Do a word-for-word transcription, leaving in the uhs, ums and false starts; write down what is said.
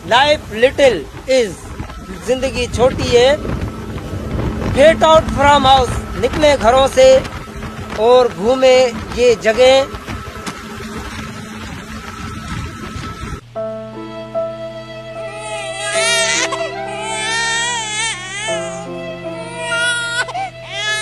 Life little is, जिंदगी छोटी है। गेट आउट फ्रॉम हाउस, निकले घरों से और घूमे ये जगह।